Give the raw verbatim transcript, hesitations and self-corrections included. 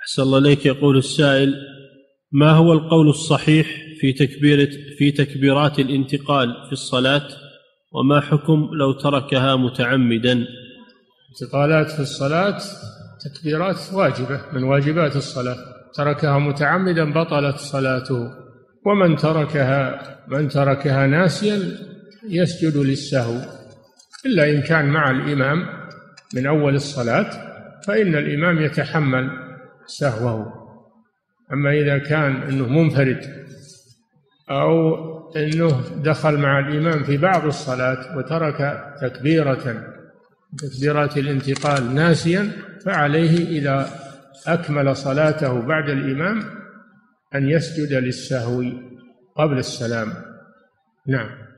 أحسن الله إليك. يقول السائل: ما هو القول الصحيح في تكبيرة في تكبيرات الانتقال في الصلاة، وما حكم لو تركها متعمدا؟ انتقالات في الصلاة تكبيرات واجبة من واجبات الصلاة، تركها متعمدا بطلت صلاته. ومن تركها من تركها ناسيا يسجد للسهو، إلا إن كان مع الإمام من أول الصلاة فإن الإمام يتحمل سهوه. أما إذا كان أنه منفرد أو أنه دخل مع الإمام في بعض الصلاة وترك تكبيرة تكبيرات الانتقال ناسيا، فعليه إذا أكمل صلاته بعد الإمام أن يسجد للسهو قبل السلام. نعم.